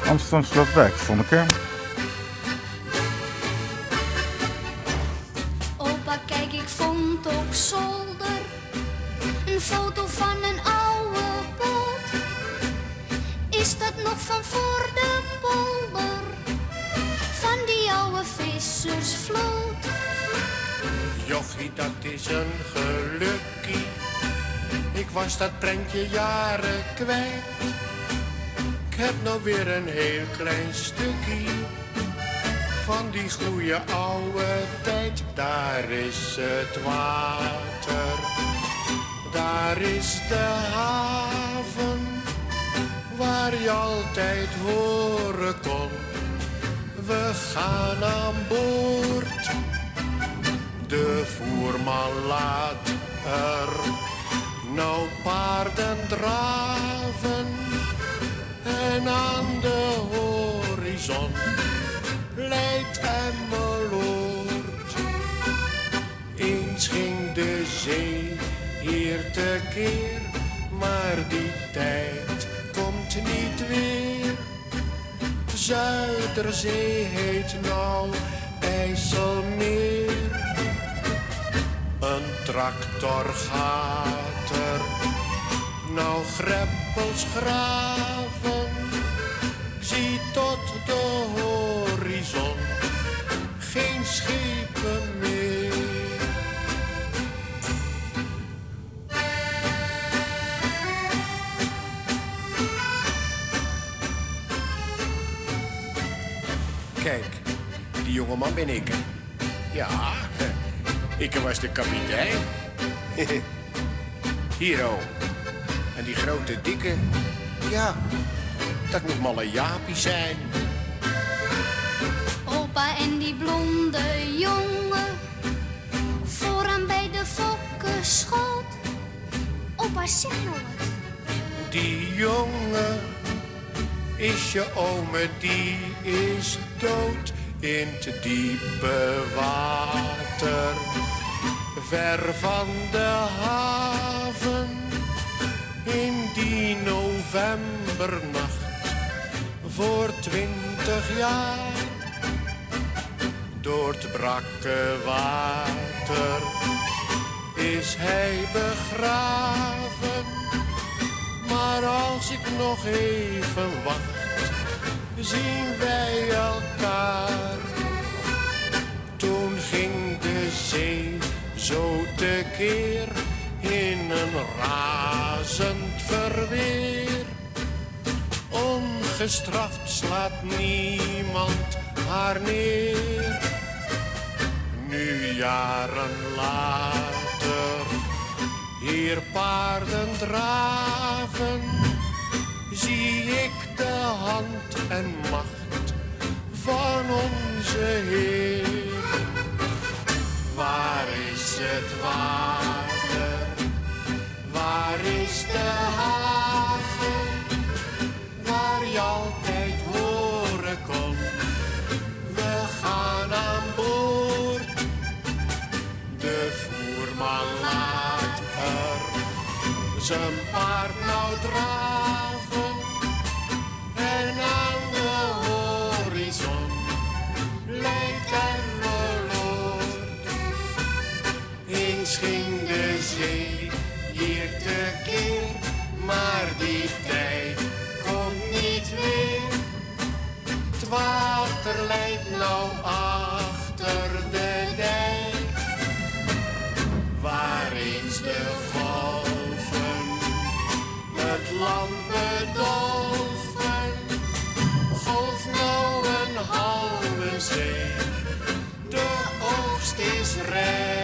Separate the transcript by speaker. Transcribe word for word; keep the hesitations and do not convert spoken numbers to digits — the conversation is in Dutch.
Speaker 1: Amsterdam Slotwijk, Vonneke.
Speaker 2: Opa, kijk, ik vond op zolder een foto van een oude boot. Is dat nog van voor de polder, van die oude vissersvloot?
Speaker 3: Jochie, dat is een gelukkie. Ik was dat prentje jaren kwijt. Ik heb nou weer een heel klein stukje van die goeie oude tijd. Daar is het water, daar is de haven, waar je altijd horen kon. We gaan aan boord. De voerman laat er nou paarden draven. En aan de horizon leidt Emmeloord. Eens ging de zee hier tekeer, maar die tijd komt niet weer. Zuiderzee heet nou IJsselmeer. Een tractor gaat er nou greppels graven. Zie tot de horizon geen schepen meer.
Speaker 4: Kijk, die jongeman ben ik.
Speaker 3: Ja, ik was de kapitein.
Speaker 4: Hier, oh. En die grote dikke, ja, dat moet malle Jaapie zijn.
Speaker 2: Opa en die blonde jongen, vooraan bij de fokkenschoot. Opa, zeg nou wat.
Speaker 3: Die jongen is je ome, die is dood in het diepe water. Ver van de haven, in die novembernacht, voor twintig jaar. Door het brakke water is hij begraven. Maar als ik nog even wacht, zien wij elkaar. Toen ging de zee zo tekeer in een razend verweer. Ongestraft slaat niemand haar neer. Nu jaren later, hier paarden draven, zie ik de hand en macht van onze Heer. Waar is het water? Waar is de haven? Waar je altijd horen kon. We gaan aan boord. De voerman laat er zijn paard nou draven. En aan de horizon leidt Emmeloord. Eens ging de zee hier tekeer, maar die tijd komt niet weer. Het water leidt nou achter de dijk, waar eens de golven het land bedolven. Golf nou een halve zee, de oogst is rijp.